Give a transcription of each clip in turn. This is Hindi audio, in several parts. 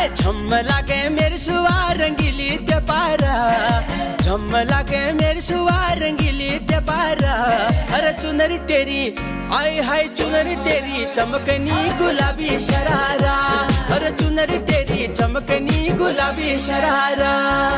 झम लागे मेरी सुवा रंगीली ते पारा, झम लागे मेरी सुवा रंगीली ते पारा। अरे चुनरी तेरी आई हाय चुनरी तेरी चमकनी गुलाबी शरारा, अरे चुनरी तेरी चमकनी गुलाबी शरारा।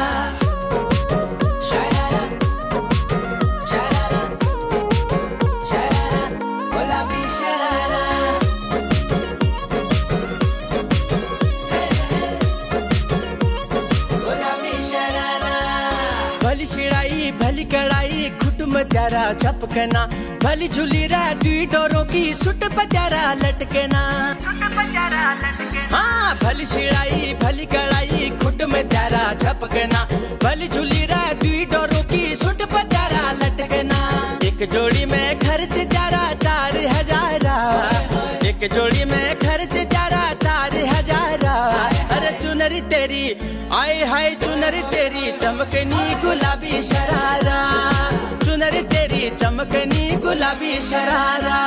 भली शिड़ाई भली कड़ाई खुट में त्यारा झपकना, भली झूली रा दुई डोरों की सुट पत्यारा लटकना। हाँ भली शिड़ाई भली कड़ाई खुट में त्यारा झपकना, भली झूली रा दुई डोरों की सुट पत्यारा लटकना। एक जोड़ी में खर्च त्यारा 4,000, एक जोड़ी में खर्च त्यारा 4,000। अरे चुनरी तेरी आय हाय चुनरी तेरी चमकनी गुलाबी शरारा, चुनरी तेरी चमकनी गुलाबी शरारा।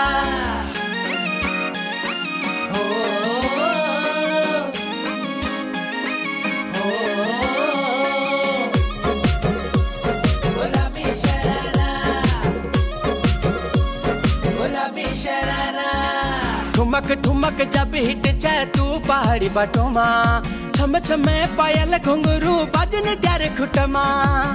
गुलाबी शरारा, गुलाबी शरारा। ठुमक ठुमक जब हिट जाए तू पहाड़ी बाटोमा, छम छम पायल घुंघरू बाजन त्यारे खुटमा,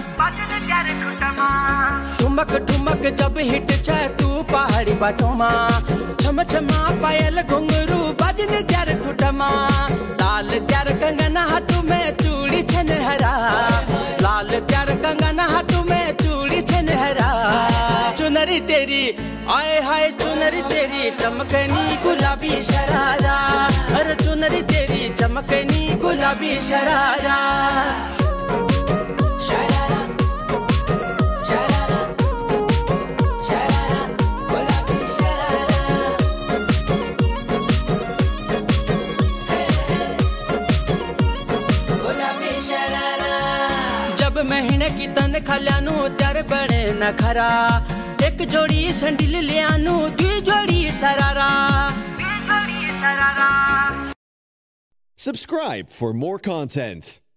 ठुमक ठुमक जब हिट जाए तू पहाड़ी बाटोमा, छम छम पायल घुंघरू बाजन त्यारे खुटमा। लाल त्यार कंगना हाथों में चूड़ी छनहरा, लाल त्यार कंगना हाथों में चूड़ी छनहरा। चुनरी तेरी आए हाय चुनरी तेरी चमकनी गुलाबी शरारा, अरे चुनरी तेरी चमकनी गुलाबी शरारा। शरारा शरारा शरारा गुलाबी शरारा। गुलाबी शरारा। जब महीने की तनख्वाह ल्यानु त्यारे बड़े न खरा, एक जोड़ी संडिल लियानु दुई जोड़ी sharara. Subscribe for more content.